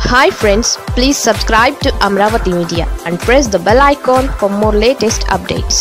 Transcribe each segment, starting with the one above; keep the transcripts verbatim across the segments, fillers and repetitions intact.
Hi friends, please subscribe to Amravati Media and press the bell icon for more latest updates.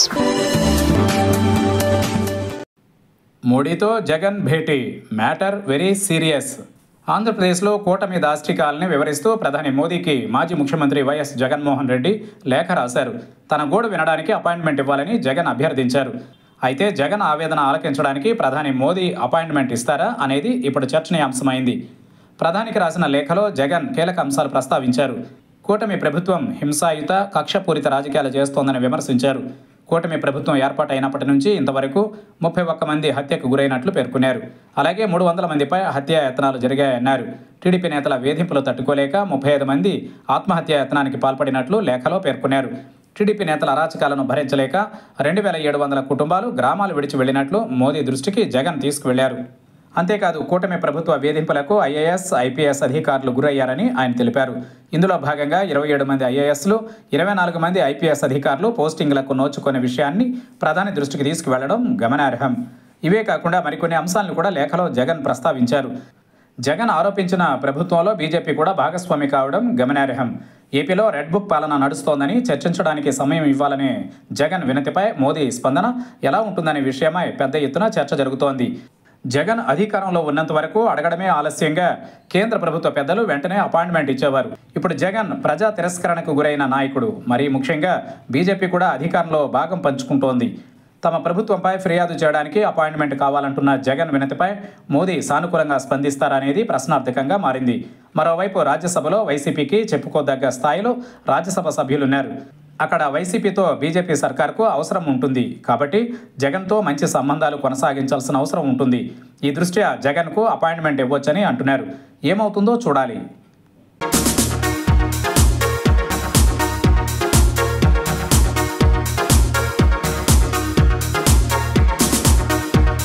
మోడీతో జగన్ భేటీ matter very serious. ఆంధ్రప్రదేశ్లో కూటమి దాష్టికాలని వివరిస్తూ ప్రధాని మోదీకి మాజీ ముఖ్యమంత్రి వైఎస్ జగన్మోహన్ రెడ్డి లేఖ రాశారు. తన గోడు వినడానికి అపాయింట్మెంట్ ఇవ్వాలని జగన్ అభ్యర్థించారు. అయితే జగన్ ఆవేదన ఆలకించడానికి ప్రధాని మోదీ అపాయింట్మెంట్ ఇస్తారా అనేది ఇప్పుడు చర్చనీయాంశమైంది. ప్రధానికి రాసిన లేఖలో జగన్ కీలక అంశాలు ప్రస్తావించారు. కూటమి ప్రభుత్వం హింసాయుత కక్షపూరిత రాజకీయాలు చేస్తోందని విమర్శించారు. కూటమి ప్రభుత్వం ఏర్పాటైనప్పటి నుంచి ఇంతవరకు ముప్పై ఒక్క మంది హత్యకు గురైనట్లు పేర్కొన్నారు. అలాగే మూడు వందల మందిపై హత్యా యత్నాలు జరిగాయన్నారు. టీడీపీ నేతల వేధింపులు తట్టుకోలేక ముప్పై ఐదు మంది ఆత్మహత్యా యత్నానికి పాల్పడినట్లు లేఖలో పేర్కొన్నారు. టీడీపీ నేతల అరాచకాలను భరించలేక రెండు వేల ఏడు వందల కుటుంబాలు గ్రామాలు విడిచి వెళ్లినట్లు మోదీ దృష్టికి జగన్ తీసుకువెళ్లారు. అంతేకాదు కూటమి ప్రభుత్వ వేధింపులకు ఐఏఎస్, ఐపీఎస్ అధికారులు గురయ్యారని ఆయన తెలిపారు. ఇందులో భాగంగా ఇరవై ఏడు మంది ఐఏఎస్లు, ఇరవై నాలుగు మంది ఐపీఎస్ అధికారులు పోస్టింగ్లకు నోచుకునే విషయాన్ని ప్రధాని దృష్టికి తీసుకువెళ్లడం గమనార్హం. ఇవే కాకుండా మరికొన్ని అంశాలను కూడా లేఖలో జగన్ ప్రస్తావించారు. జగన్ ఆరోపించిన ప్రభుత్వంలో బీజేపీ కూడా భాగస్వామి కావడం గమనార్హం. ఏపీలో రెడ్ బుక్ పాలన నడుస్తోందని చర్చించడానికి సమయం ఇవ్వాలనే జగన్ వినతిపై మోదీ స్పందన ఎలా ఉంటుందనే విషయమై పెద్ద ఎత్తున చర్చ జరుగుతోంది. జగన్ అధికారంలో ఉన్నంత వరకు అడగడమే ఆలస్యంగా కేంద్ర ప్రభుత్వ పెద్దలు వెంటనే అపాయింట్మెంట్ ఇచ్చేవారు. ఇప్పుడు జగన్ ప్రజా తిరస్కరణకు గురైన నాయకుడు. మరీ ముఖ్యంగా బీజేపీ కూడా అధికారంలో భాగం పంచుకుంటోంది. తమ ప్రభుత్వంపై ఫిర్యాదు చేయడానికి అపాయింట్మెంట్ కావాలంటున్న జగన్ వినతిపై మోదీ సానుకూలంగా స్పందిస్తారనేది ప్రశ్నార్థకంగా మారింది. మరోవైపు రాజ్యసభలో వైసీపీకి చెప్పుకోదగ్గ స్థాయిలో రాజ్యసభ సభ్యులున్నారు. అక్కడ వైసీపీతో బీజేపీ సర్కార్కు అవసరం ఉంటుంది. కాబట్టి జగన్తో మంచి సంబంధాలు కొనసాగించాల్సిన అవసరం ఉంటుంది. ఈ దృష్ట్యా జగన్కు అపాయింట్మెంట్ ఇవ్వొచ్చని అంటున్నారు. ఏమవుతుందో చూడాలి.